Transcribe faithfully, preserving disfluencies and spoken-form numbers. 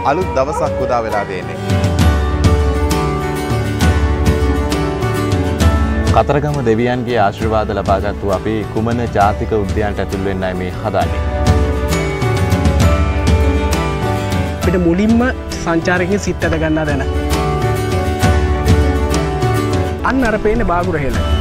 අලුත් දවසක් උදා වෙලා තියෙන්නේ. කතරගම දෙවියන්ගේ ආශිර්වාද ලබාගත්තු අපි කුමන ජාතික උද්‍යානයට ඇතුල් වෙන්නයි මේ හදන්නේ. අපිට මුලින්ම සංචාරකයන් සිත් ඇද ගන්නා දැන. අන්න අර පේන්නේ බාගුර හෙළ.